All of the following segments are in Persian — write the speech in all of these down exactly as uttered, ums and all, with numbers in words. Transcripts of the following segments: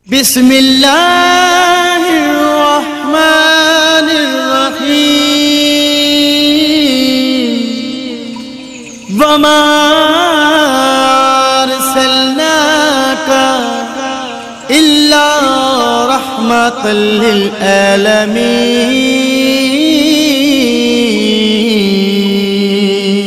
بسم الله الرحمن الرحيم وما أرسلناك إلا رحمة للعالمين.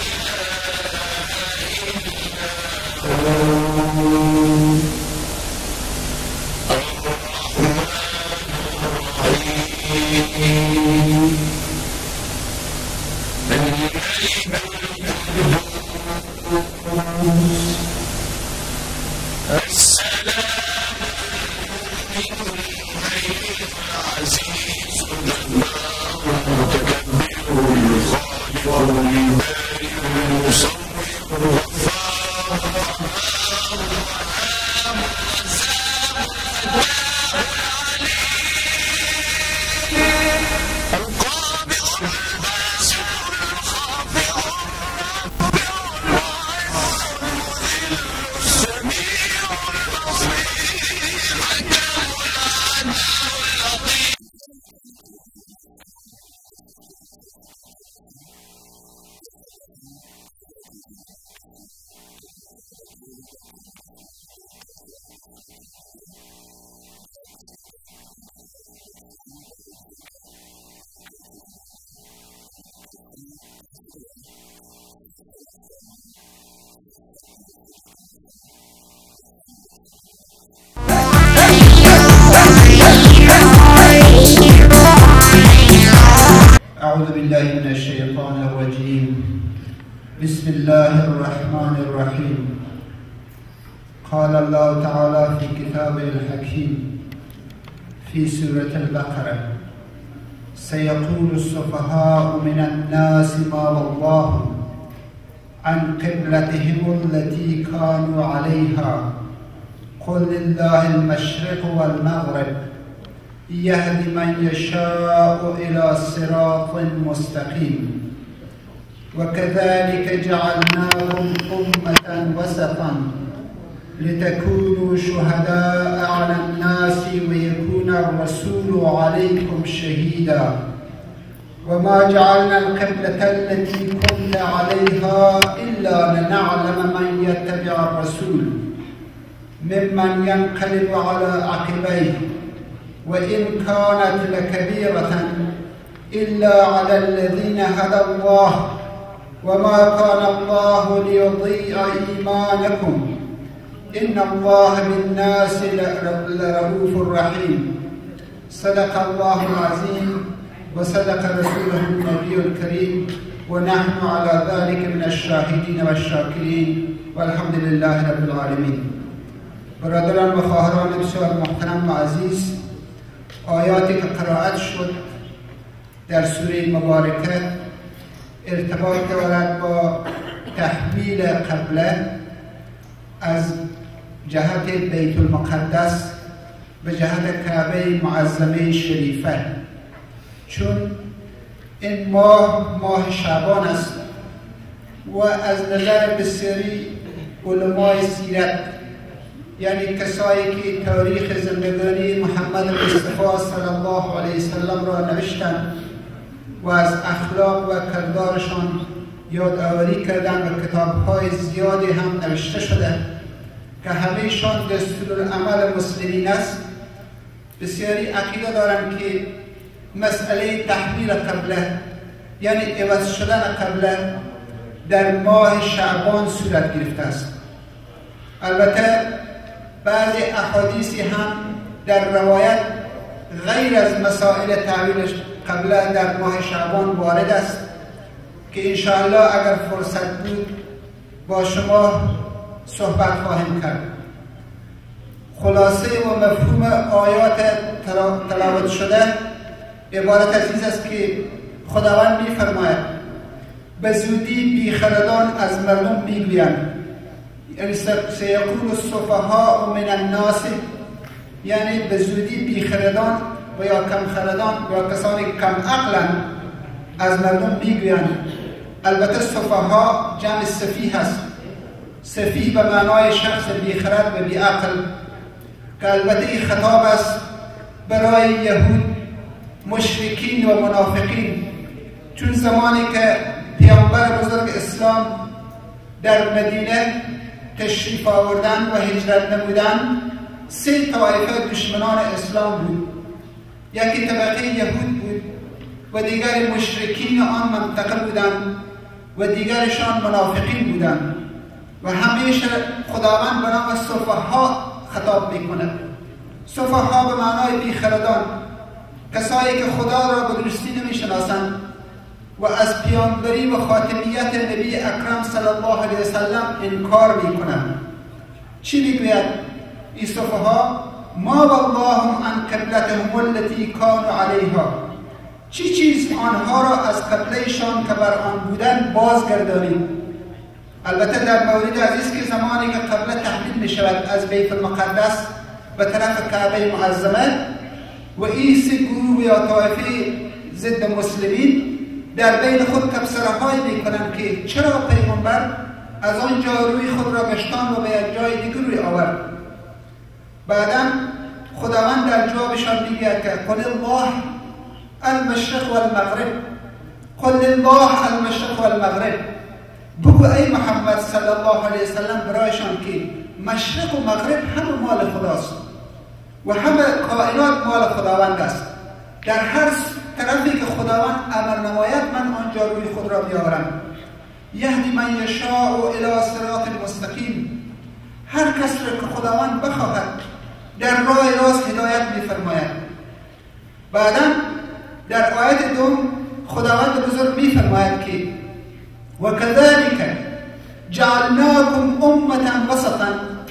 أعوذ بالله من الشيطان الرجيم. بسم الله الرحمن الرحيم. قال الله تعالى في كتابه الحكيم في سورة البقرة: سيقول السفهاء من الناس ما ولاهم عن قبلتهم التي كانوا عليها قل لله المشرق والمغرب يهدي من يشاء إلى صراط مستقيم وكذلك جعلناهم أمة وسطا لتكونوا شهداء على الناس ويكون الرسول عليكم شهيدا وما جعلنا القبلة التي كنت عليها إلا لنعلم من يتبع الرسول ممن ينقلب على عقبيه وإن كانت لكبيرة إلا على الذين هدى الله وما كان الله ليضيع إيمانكم إن الله بالناس لرؤوف رحيم. صدق الله العظيم وصدق رسوله النبي الكريم ونحن على ذلك من الشاهدين والشاكرين والحمد لله رب العالمين. برادران و خواهران بسیار محترم و عزیز، آیاتی که قرائت شد در سوره مبارکه ارتباط دارد با تحویل قبله از جهت بیت المقدس به جهت کعبه معظمه شریفه، چون این ماه ماه شعبان است و از نظر بسیاری علمای سیرت، یعنی کسایی که تاریخ زندگانی محمد مصطفی صلی الله علیه وسلم را نوشتند و از اخلاق و کردارشان یادآوری کردند و کتاب‌های زیادی هم نوشته شده که همه‌شان دستورالعمل مسلمین است، بسیاری عقیده دارند که مسئله تحویل قبله یعنی عوض شدن قبله در ماه شعبان صورت گرفته است. البته بعضی احادیثی هم در روایت غیر از مسائل تحویل قبله در ماه شعبان وارد است که انشاءالله اگر فرصت بود با شما صحبت خواهیم کرد. خلاصه و مفهوم آیات تلاوت شده عبارت از این است که خداوند می‌فرماید به زودی بیخردان از مردم میگویند، یعنی سیقول السفهاء من الناس، یعنی به زودی بیخردان و یا کم خردان و کسانی کم عقلن از مردم میگویند. البته سفها جمع سفیه هست. سفیه به معنای شخص بیخرد و بیعقل که البته خطاب است برای یهود، مشرکین و منافقین، چون زمانی که پیامبر بزرگ اسلام در مدینه تشریف آوردن و هجرت نمودن، سه طایفه دشمنان اسلام بود. یکی طبقه یهود بود و دیگر مشرکین آن منطقه بودند و دیگرشان منافقین بودند و همیشه خداوند به نام سفها خطاب میکنه. سفها به معنای بیخردان، کسایی که خدا را به درستی نمیشناسند و از پیامبری و خاتمیت نبی اکرم صلی الله علیه وسلم انکار میکنند. چی میگوید این سفها؟ ما والله عن قبلتهم التي كانوا عليها، چی چیز آنها را از قبلهشان که بر آن بودن بازگردانید. البته در مورد عزیز که زمانی که قبله تحمیل می شود از بیت المقدس به طرف کعبه معظمه و این سه گروه یا طایفه ضد مسلمین در بین خود تبصره های می کنند که چرا پیغمبر از آنجا روی خود را گشتان و به یک جای دیگر روی آورد. بعدا خداوند در جوابشان میگوید که قل الله المشرق والمغرب، قل الله المشرق والمغرب، بگو ای محمد صلی الله علیه وسلم برایشان که مشرق و مغرب همه مال خداست و همه کائنات مال خداوند است. در هر طرفی که خداوند امر نماید من آنجا روی خود را بیاورم. یهدی من یشاء الی صراط مستقیم، هر کس را که خداوند بخواهد در راه راست هدایت می‌فرماید. بعدا در آیت دوم خداوند بزرگ می‌فرماید که وكذلك جعلناكم أمة وسطا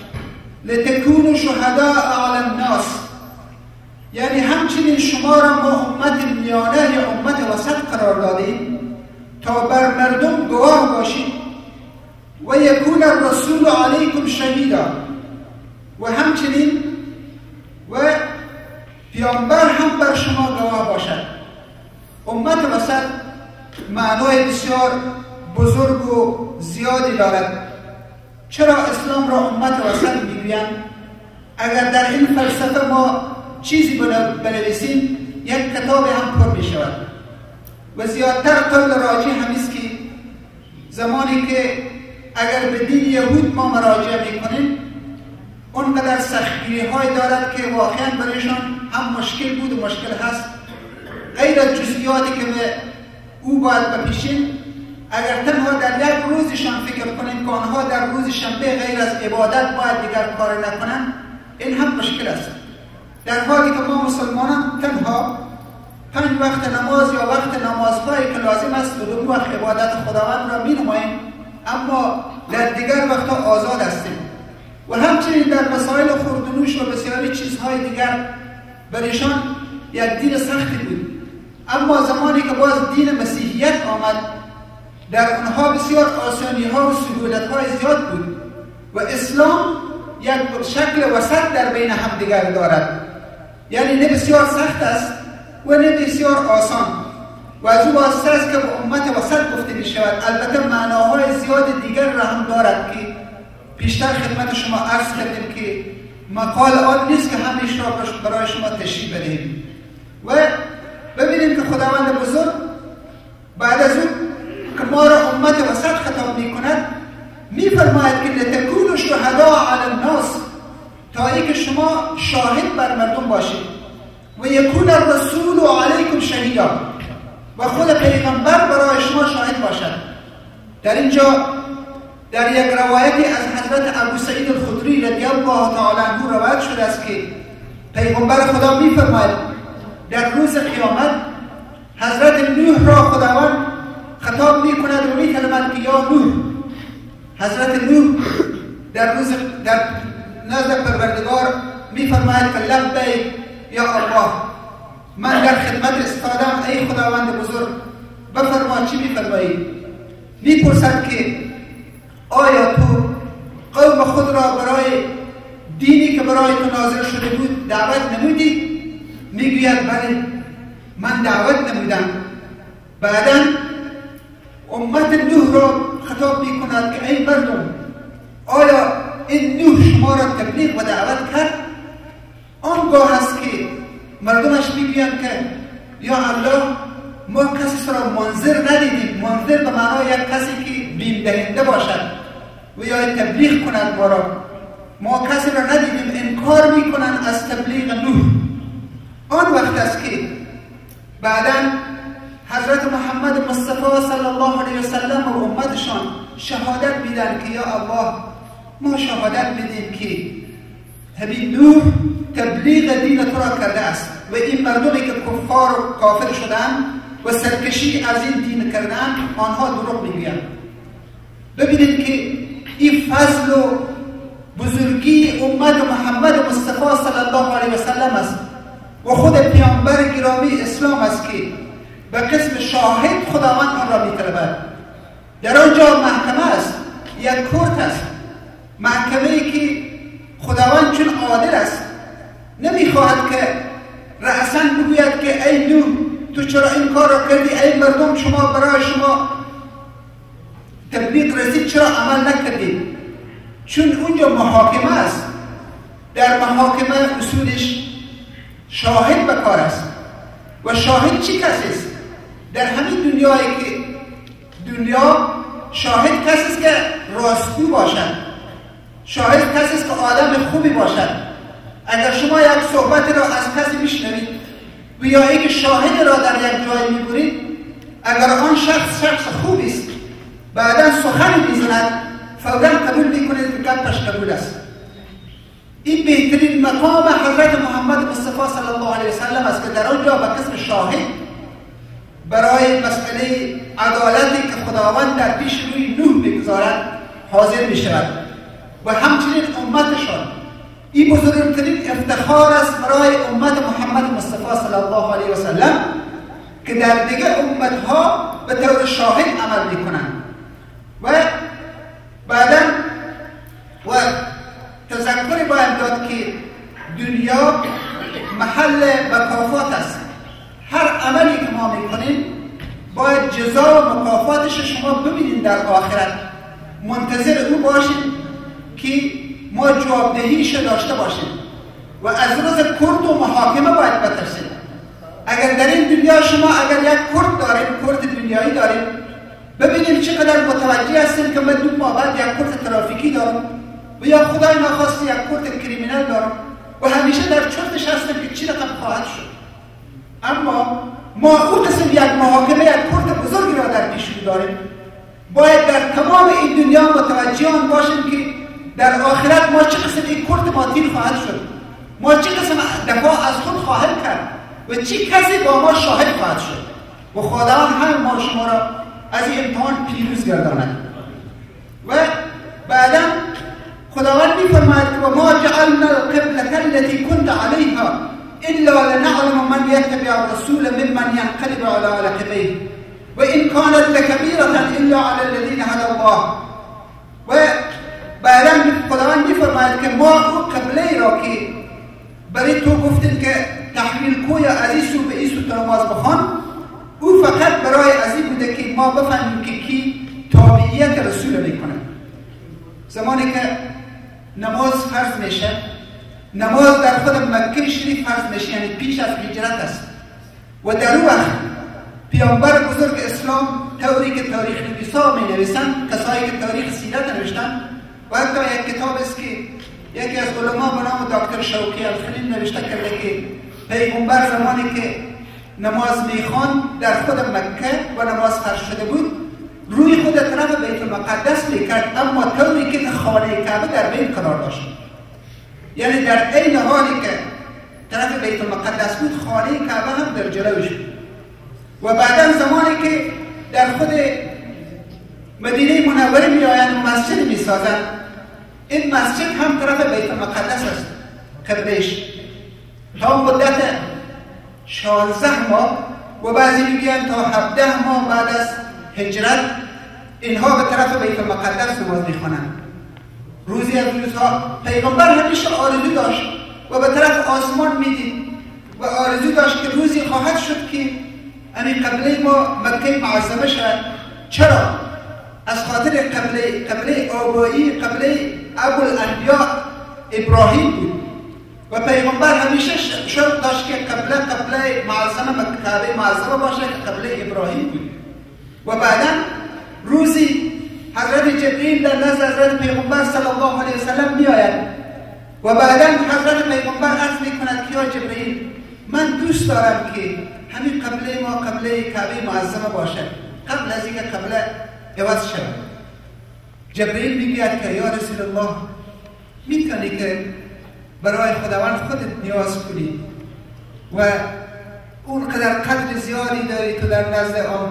لتكونوا شهداء على الناس، یعنی همچنین شما را ما امت میانه یا امت وسط قرار دادیم تا بر مردم گواه باشید و یکون الرسول علیکم شهیدا، و همچنین و پیامبر هم بر شما گواه باشد. امت وسط معنای بسیار بزرگ و زیادی دارد. چرا اسلام را امت وسط میگویند؟ اگر در این فلسفه ما چیزی بنویسیم یک کتاب هم پر می شود و زیادتر قول راجع همیست که زمانی که اگر به دین یهود ما مراجعه میکنیم اونقدر سختگیری های دارد که واقعا برایشان هم مشکل بود و مشکل هست. غیر از جزئیاتی که او باید بپیشیم، اگر تنها در یک روزشان فکر کنیم که آنها در روز شنبه غیر از عبادت باید دیگر کار نکنند، این هم مشکل است. در حالی که ما مسلمانان تنها پنج وقت نماز یا وقت نمازهایی که لازم است و دو وقت عبادت خداوند را می نماییم، اما در دیگر وقتها آزاد هستیم و همچنین در مسائل خوردنوش و بسیاری چیزهای دیگر برایشان یک دین سختی بود. اما زمانی که باز دین مسیحیت آمد در اونها بسیار آسانی ها و سهولت های زیاد بود و اسلام یک شکل وسط در بین هم دیگر دارد، یعنی نه بسیار سخت است و نه بسیار آسان و از او واسطه است که به امت وسط گفته می شود. البته معناهای زیاد دیگر را هم دارد که پیشتر خدمت شما عرض کردیم که مقال آن نیست که همیشه را برای شما تشریح بدهیم. و ببینیم که خداوند بزرگ بعد از اون که ما را امت وسط خطاب می کند می فرماید که لتکونوا شهداء علی الناس، تا ای که شما شاهد بر مردم باشید و یکون الرسول علیکم شهیدا، و خود پیغمبر برای شما شاهد باشد. در اینجا در یک روایتی از حضرت ابو سعید الخدری رضی الله تعالی عنه روایت شده است که پیغمبر خدا می فرماید در روز قیامت حضرت نوح را خداوند خطاب می کند و می فرماید که یا نوح، حضرت نوح در روز در نزد پروردگار می فرماید که لبیک یا الله، من در خدمت استادم ای خداوند بزرگ، بفرما چی می فرمایی؟ می پرسد که آیا تو قوم خود را برای دینی که برای تو نازل شده بود دعوت نمودی؟ می گوید بله من دعوت نمودم. بعدا امت نوح را خطاب می کند که ای مردم، آیا این نوح شما را تبلیغ و دعوت کرد؟ آنگاه است که مردمش میگویند که یا الله ما کسی را منظر ندیدیم. منظر به معنای یک کسی که بیم دهنده باشد و یا تبلیغ کند ما را. ما کسی را ندیدیم. انکار میکنند از تبلیغ نوح. آن وقت است که بعدا حضرت محمد مصطفی صلی الله علیه و سلم و امتشان شهادت میدن که یا الله ما شهادت میدیم که حبیب نوح تبلیغ دین تو را کرده است و این مردمی که کفار و کافر شدن و سرکشی از این دین کردن آنها دروغ میگویند. ببینید که این فضل و بزرگی امت محمد مصطفی صلی الله علیه و سلم است و خود پیامبر گرامی اسلام است که به قسم شاهد خداوند آن را می‌طلبد. در آنجا محکمه است، یک کورت است، محکمه‌ای که خداوند چون عادل است نمی‌خواهد که رأساً بگوید که ای نوح تو چرا این کار را کردی، ای مردم شما برای شما تبلیغ رسید چرا عمل نکردید. چون اونجا محاکمه است. در محاکمه اصولش شاهد به کار است و شاهد چی کسی است؟ در همین دنیایی که دنیا شاهد کسی است که راستگو باشد، شاهد کسی است که آدم خوبی باشد. اگر شما یک صحبت را از کسی میشنوید و یا اینکه شاهد را در یک جای میبرید، اگر آن شخص شخص خوبی است بعدا سخن میزند فوراً قبول میکنید که گپش قبول است. این بهترین مقام حضرت محمد مصطفی صلی الله علیه و سلم است که در آنجا به قسم شاهد برای مسئله عدالتی که خداوند در پیش روی نوح میگذارد حاضر میشود و همچنین امتشان. این بزرگترین افتخار است برای امت محمد مصطفی صلی الله علیه و سلم که در دیگه امتها به طور شاهد عمل میکنند. و بعدا و تذکری باید داد که دنیا محل مکافات است. هر عملی که ما میکنیم باید جزا و مکافاتش شما ببینید در آخرت. منتظر او باشید که ما جوابدهیش داشته باشیم و از روز کرد و محاکمه باید بترسید. اگر در این دنیا شما اگر یک کرد داریم، کرد دنیایی داریم، ببینیم چقدر متوجه هستیم که من دو ماه بعد یک کرد ترافیکی دارم و یا خدای ناخواسته یک کرد کریمینال دارم و همیشه در چرتش هستم که چی رقم خواهد شد. اما ما او قسم یک محاکمه یک کرد بزرگی را در پیش رو داریم. باید در تمام این دنیا متوجه آن باشیم که در آخرت ما چه قسم این کرد ما تیر خواهد شد، ما چه قسم دفاع از خود خواهد کرد و چی کسی با ما شاهد خواهد شد و خداوند هم ما شما را از این امتحان پیروز گرداند. و بعدا خداوند می‌فرماید که ما جعلنا القبلة التي كنت عليها الا لنعلم من يتبع الرسول ممن ينقلب على عقبيه وان كانت لكبيرة الا على الذين هدى الله. و بعدا خداوند می‌فرماید که ما او قبله را که برای تو گفتیم که تحویل کوی از این سو به این سو نماز بخوان، او فقط برای از این بوده که ما بفهمیم که کی تابعیت رسول میکنه. زمانی که نماز فرض میشه، نماز در خود مکه شریف فرض میشه، یعنی پیش از هجرت است و در اون وقت پیامبر بزرگ اسلام طوری که تاریخ نویسا می نویسند، کسایی که تاریخ سیرت نوشتن و حتی یک کتاب است که یکی از علما به نام دکتر شوقی الخلیل نوشته کرده که پیغمبر زمانی که نماز میخوان در خود مکه و نماز فرض شده بود روی خود طرف بیت المقدس میکرد، اما طوری که خانه کعبه در بین قرار داشت. یعنی در عین حالی که طرف بیت المقدس بود خانه کعبه هم در جلوش بود. و بعدا زمانی که در خود مدینه منوره میآیند و مسجد میسازند، این مسجد هم طرف بیت المقدس است قبلش تا مدت شانزده ماه و بعضی میگن تا هفده ماه بعد از هجرت اینها به طرف بیت المقدس نماز میخوانند. روزی از روزها پیغمبر همیشه آرزو داشت و به طرف آسمان میدید و آرزو داشت که روزی خواهد شد که همین قبله ما مکه معظمه شد. چرا؟ از خاطر قبله قبله آبایی قبله ابوالانبیاء ابراهیم بود و پیغمبر همیشه شوق داشت که قبله قبله معظمه کعبه معظمه باشه که قبله ابراهیم بود. و بعدا روزی حضرت جبرئیل در نزد حضرت پیغمبر صلی الله علیه وسلم می آید و بعدا حضرت پیغمبر عرض می کند که یا جبرئیل من دوست دارم که همین قبله ما قبله کعبه معظمه باشه قبل از اینکه قبله عوض شود. جبرئیل میگوید که یا رسول الله میتونی که برای خداوند خودت نیاز کنی و اون قدر قدر زیادی داری تو در نزد آن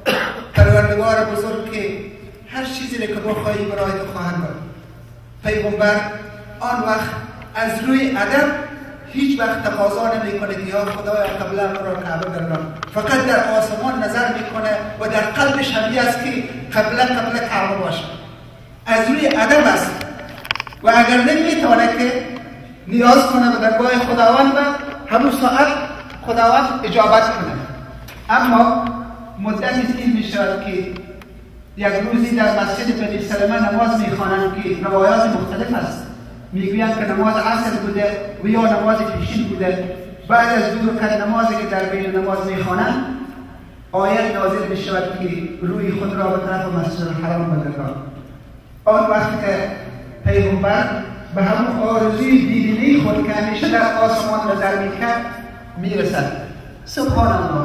پروردگار بزرگ که هر چیزی که بخواهی برای تو خواهد داد. پیغمبر آن وقت از روی ادب هیچ وقت تقاضا نمیکنه که یا خدایا قبله ما را کعبه گردان، فقط در آسمان نظر میکنه و در قلبش همی است که قبله قبله کعبه باشه. از روی ادب است و اگر نمیتونه که نیاز کنه به درگاه خداوند و همون ساعت خداوند اجابت کنه. اما مدتی این میشود که یک روزی در مسجد بنی سلمه نماز میخوانند که روایات مختلف است. میگویند که نماز عصر بوده و یا نماز پیشین بوده. بعد از دو رکعت نمازی که در بین نماز میخوانند آیت نازل میشود که روی خود را به طرف مسجد الحرام بگردان. آن وقت که پیغمبر به همون آرزوی دیدنی خود که همیشه در آسمان نظر میکرد میرسد. سبحان الله.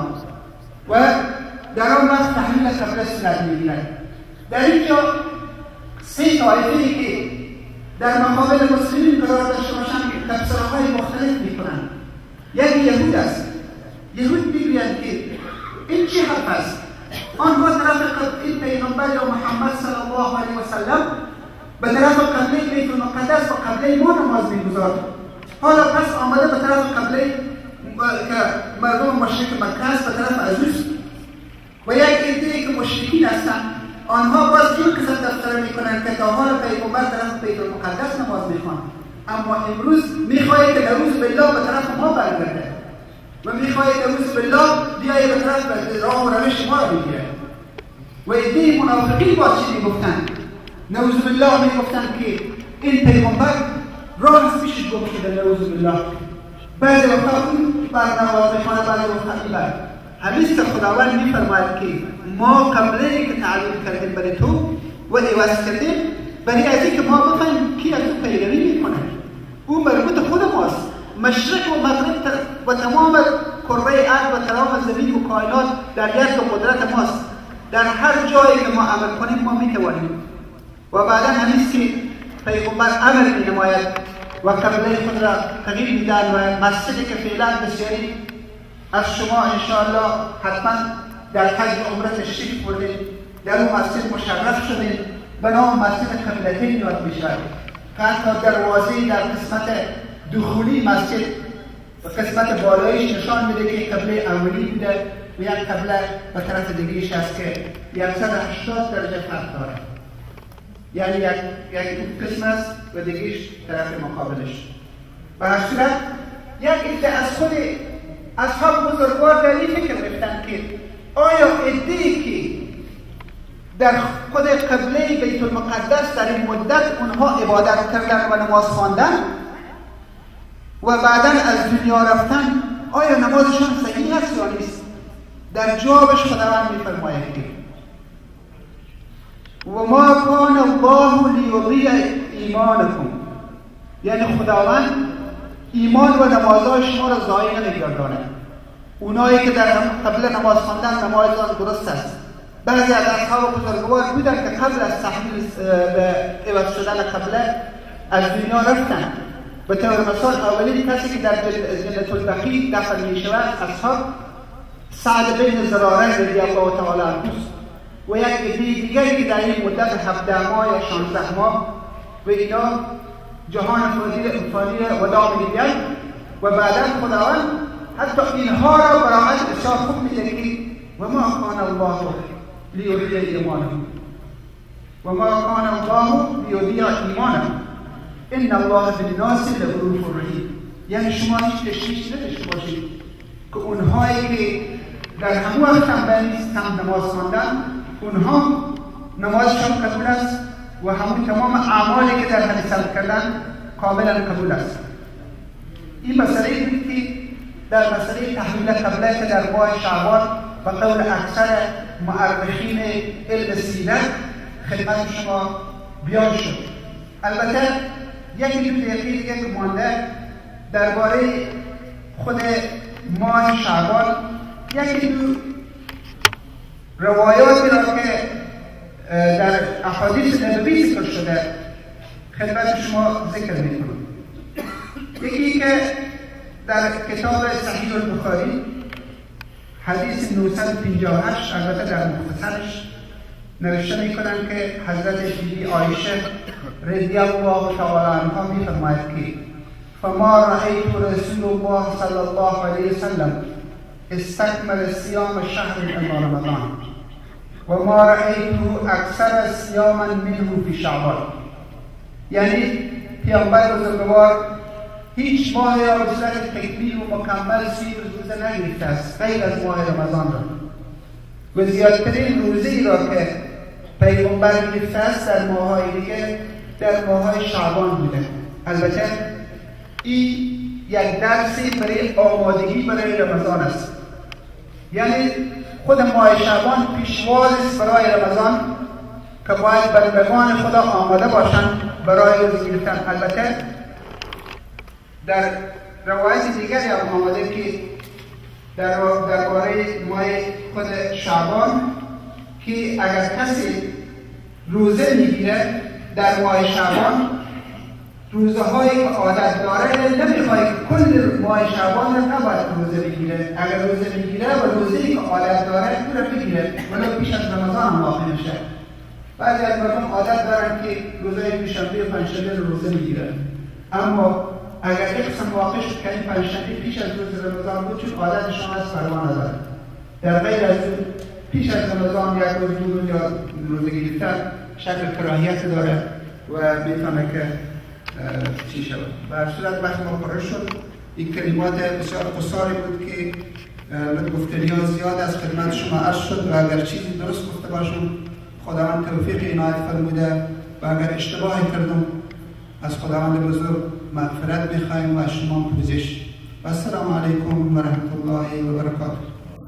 و در آن وقت تحلیل قبله صورت میگیرد. در اینجا سه طایفه‌ای که در مقابل مسلمین قرار داشته باشند که تفسیرهای مختلف میکنند. یکی یهود است. یهود میگویند که این چه حرف است؟ آنها طرف این پیغمبر یا محمد صلی الله علیه و سلم به طرف قبله بیت المقدس و قبله ما نماز میگذارد. حالا پس آمده به طرف قبله که مردم مشرک مکه است به طرف ازوس و یک عده‌ای که مشرکین هستند آنها باز این قسم تفسیر میکنند که تا حالا پیغمبر طرف بیت المقدس نماز میخواند، اما امروز میخواهید که نعوذ بالله به طرف ما برگرده و میخواهید نعوذ بالله بیایید به طرف راه و روش ما را بگیره. و عده‌ای منافقین باز چی میگفتند؟ نعوذ بالله میگفتند که این پیغمبر راه پیشش گم شده. نعوذ بالله بعد وقت اون برنواز میخوانه بعد وقت میبرد. همیشه خداوند میفرماید که ما قبله که تعلیم کردیم برای تو و عوض کردیم برای از اینکه ما بفهمیم کی از تو پیروی میکنه. او مربوط خود ماست. مشرق و مغرب و تمام کره ارض و تمام زمین و کائنات در ید و قدرت ماست. در هر جایی که ما عمل کنیم ما میتوانیم. و بعدا همیشه که پیغمبر امر مینماید و قبله خود را تغییر میدن و مسجدی که فعلا بسیاری از شما انشاءالله حتما در حج و عمره تشریف بردید در اون مسجد مشرف شدید به نام مسجد قبلتین یاد میشود. حتی دروازه در قسمت دخولی مسجد و قسمت بالایش نشان میده که قبله اولی بوده و یک قبله به طرف دیگه‌اش هست که صد و هشتاد درجه فرق داره. یعنی یک یک قسم است و دیگه‌اش طرف مقابلش. به هر صورت یک عده از خود اصحاب بزرگوار در این فکر رفتن که آیا عده‌ای که در خود قبله بیت المقدس در این مدت اونها عبادت کردن و نماز خواندن و بعدا از دنیا رفتن آیا نمازشان صحیح است یا نیست؟ در جوابش خداوند میفرماید که و ما کان الله لیضیع ایمانکم، یعنی خداوند ایمان و نمازهای شما را ضایع نمی‌گرداند. اونایی که در قبل نماز خواندن نمازشان درست است. بعضی از اصحاب بزرگوار بودن که قبل از تحویل به عوض شدن قبله از دنیا رفتن. به طور مثال اولین کسی که در جنت البقیع دفن می‌شود اصحاب سعد بن زراره رضی الله تعالی عنه و یک عده دیگری که در این مدت هفده ماه یا شانزده ماه و اینا جهان فانی وداع می‌دهند و بعدا خداوند حتی اینها را برای بسیار خوب می‌دهد که و ما کان الله لیضیع ایمانکم و ما کان الله لیضیع ایمانکم ان الله بالناس لرؤوف رحیم. یعنی شما هیچ تشویش نداشته باشید که اونهایی که در همون وقت تنبل نیستند نماز خواندن اونها نمازشان قبول است و همون تمام اعمالی که در حدیث کردن کاملا قبول است. این مسئله بود که در مسئله تحویل قبله که در ماه شعبان به قول اکثر مورخین علم سیرت خدمت شما بیان شد. البته یکی دو دقیقه دیگه که مانده درباره خود ماه شعبان یکی دو روایاتی را که در احادیث نبوی ذکر شده خدمت شما ذکر میکنم. یکی که در کتاب صحیح البخاری حدیث نهصد و پنجاه و هشت البته در مختصرش نوشته میکنن که حضرت بیبی عایشه رضی الله تعالی عنها میفرماید که فما رأیت رسول الله صلی الله علیه وسلم استکمل صیام شهر الا رمضان و ما رأیته اکثر صیاما منه فی شعبان. یعنی پیامبر بزرگوار هیچ ماه را به صورت تکمیل و مکمل سی روزه نگرفته است غیر از ماه رمضان را و زیادترین روزه ای را که پیغمبر گرفته است در ماه‌های دیگه در ماه‌های شعبان بوده. البته این یک درسی برای آمادگی برای رمضان است، یعنی خود ماه شعبان پیشواز است برای رمضان که باید بندگان خدا آماده باشند برای روزه گرفتن. البته در روایت دیگری هم آمده که در درباره ماه خود شعبان که اگر کسی روزه میگیره در ماه شعبان روزه هایی که عادت داره نمیخواد که کل ماه شعبان رو نباید روزه بگیره. اگر روزه میگیره و روزه‌ای که عادت داره اون رو بگیره ولو پیش از رمضان هم واقع میشه. بعضی از مردم عادت دارن که روزهای دوشنبه و پنجشنبه روزه میگیرن، اما اگر یک قسم واقع شد که این پنجشنبه پیش از روز رمضان بود چون عادتشان از پروا نداره، در غیر از اون پیش از رمضان یک روز دو روز یا روزه گرفتن شکل کراهیت داره و میتونه که چی شود. بر صورت وقت ما پر شد. این کلمات بسیار قصاری بود که گفتنی ها زیاد از خدمت شما عرض شد و اگر چیزی درست گفته باشم خداوند توفیق عنایت فرموده و اگر اشتباهی کردم از خداوند بزرگ مغفرت می‌خوایم و از شما پوزش. و السلام علیکم و رحمت الله و برکاته.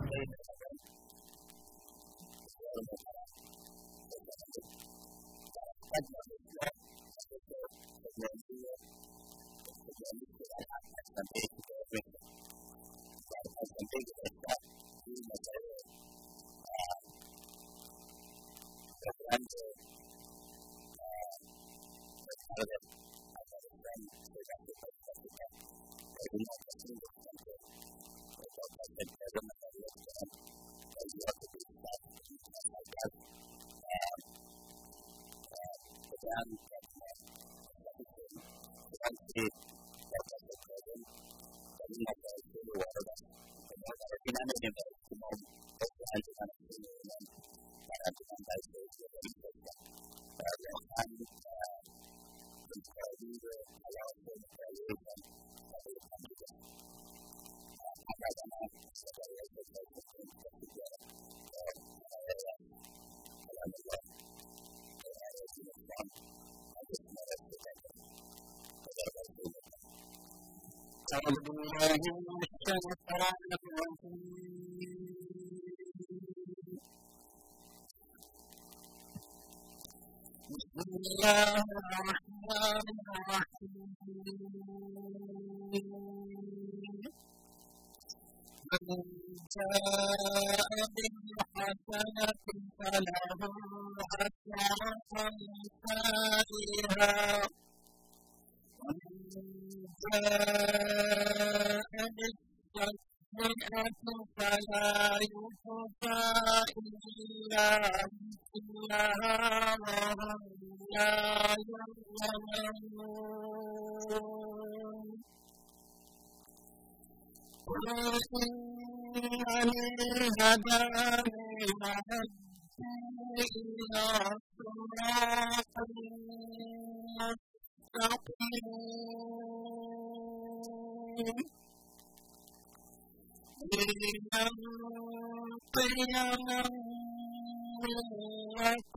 بسم الله الرحمن الرحيم. من جاء بالحسنة فله عشر أمثالها ومن جاء بالسيئة فلا يجزى إلا مثلها وهم لا يظلمون. قل إنني هداني ربي إلى صراط مستقيم دينا قيما ملة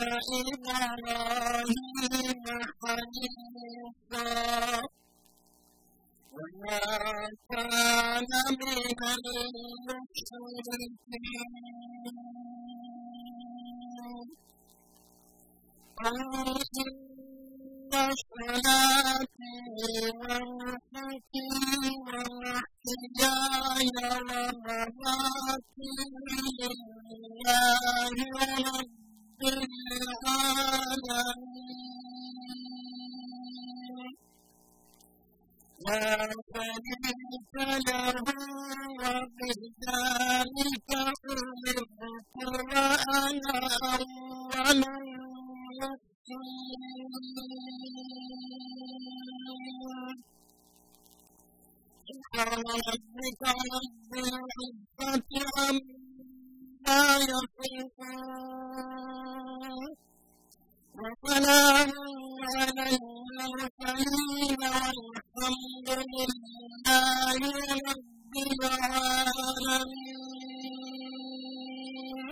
إبراهيم حنيفا وما كان من المشركين قل إن صلاتي ونسكي ومحياي ومماتي لله رب العالمين لا شريك له وبذلك أمرت وأنا أول المسلمين سبحان ربك رب العزة عما يصفون وسلام على المرسلين والحمد لله رب العالمين.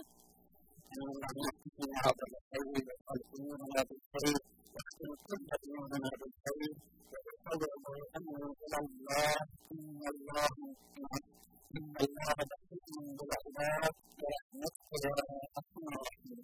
هذا الخير والخير بالخير واختم كل أمورنا بالخير وبالصبر والأمر إلى الله إن الله إن الله بخير بالعباد ورحمته ورحمته رحيم.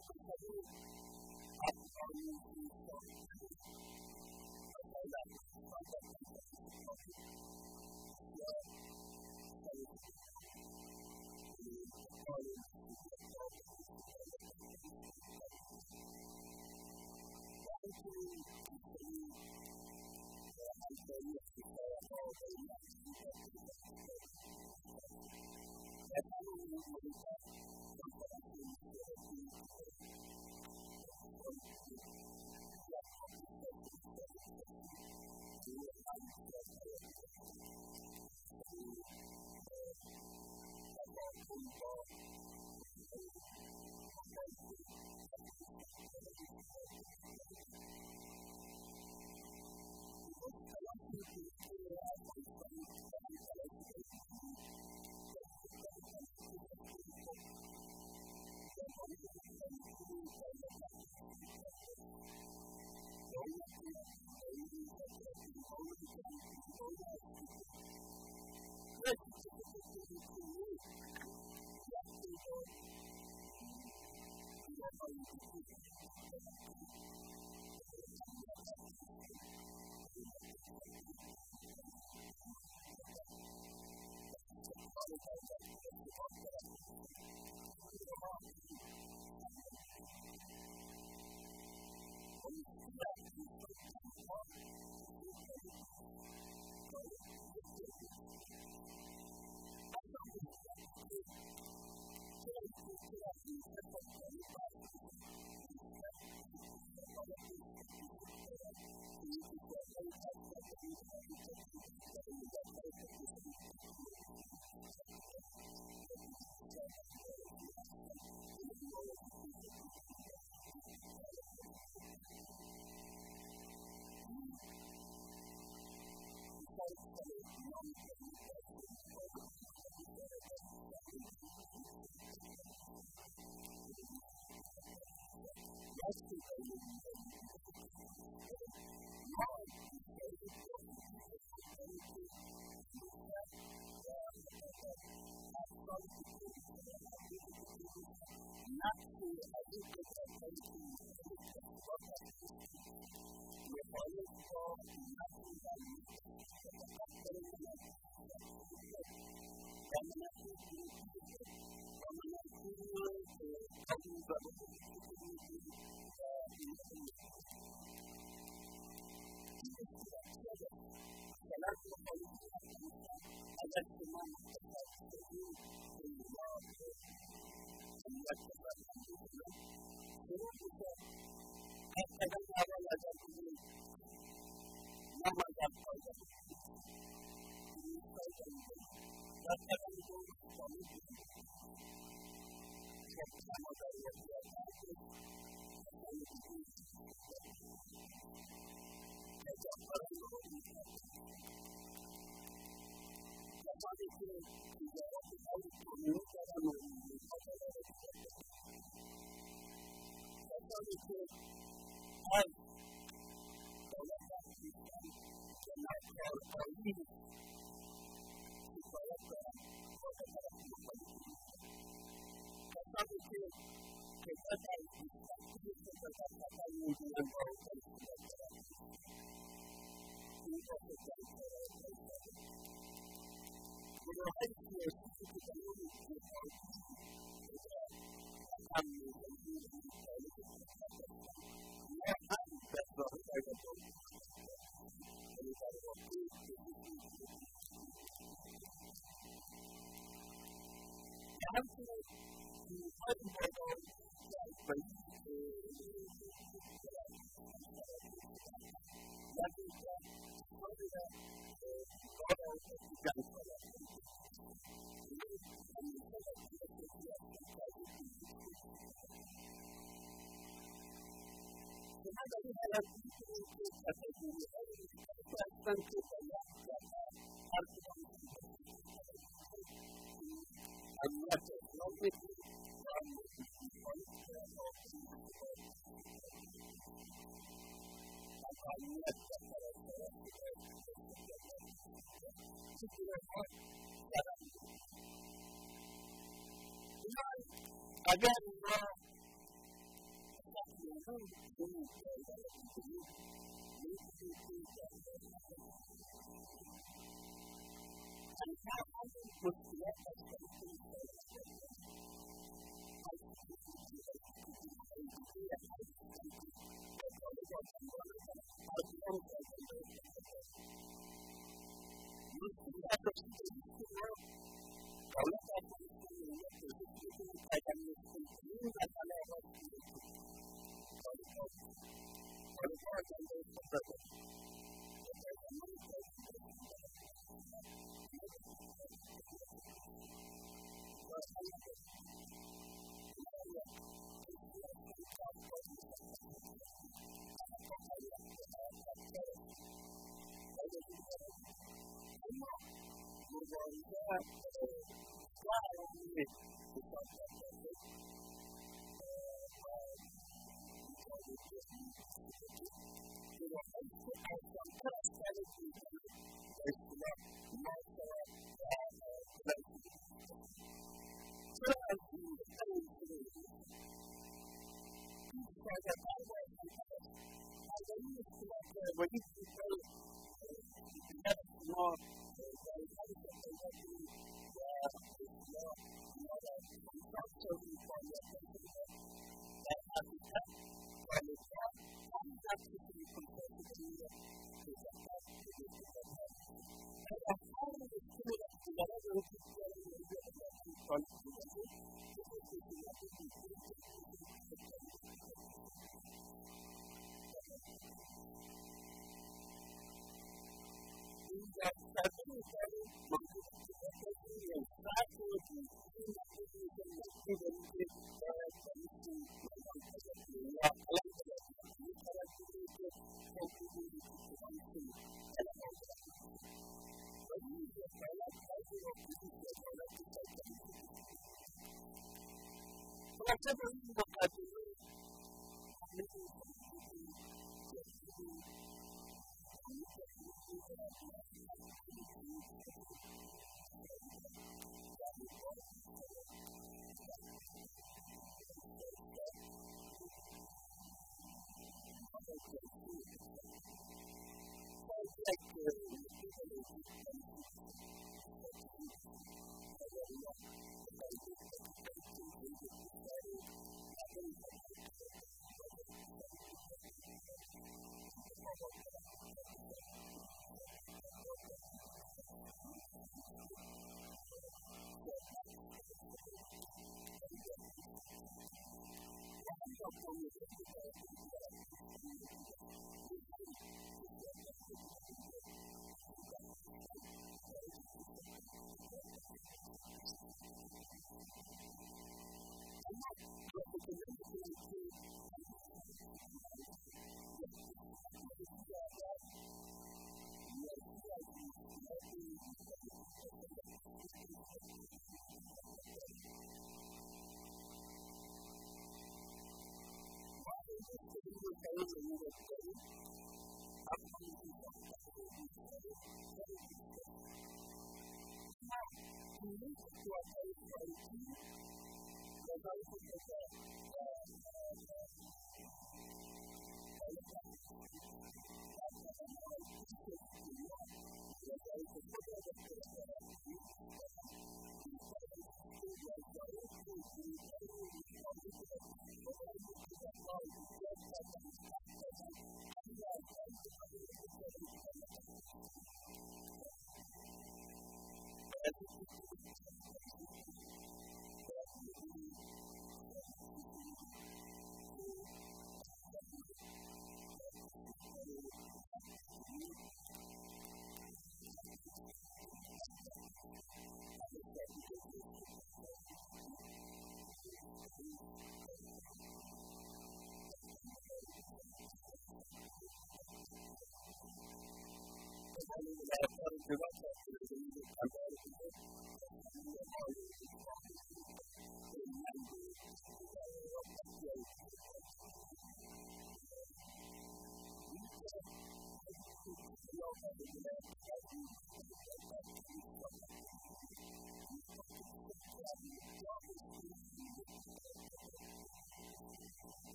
Again,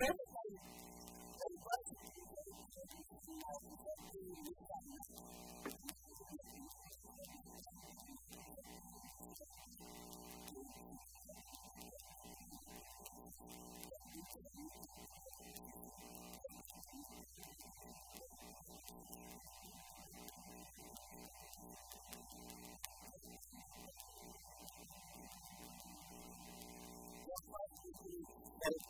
Thank